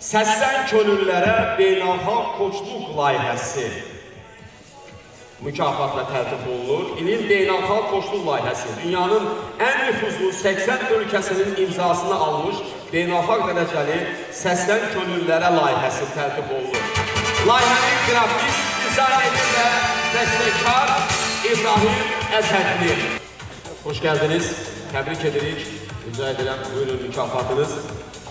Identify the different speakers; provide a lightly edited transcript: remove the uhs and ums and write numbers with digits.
Speaker 1: Səsdən könüllərə beynəlxalq koçluq layihəsi mükafatla təltif olunur. İlin beynəlxalq koçluq layihəsi dünyanın ən nüfuzlu 80 ölkəsinin imzasını almış beynəlxalq dərəcəli Səsdən könüllərə layihəsi təltif olunur. Layihənin qrafist, dizayner və dəstəkar İbrahim Əzhədli. Hoş gəldiniz, təbrik edirik, rica edirəm, buyurun mükafatınız.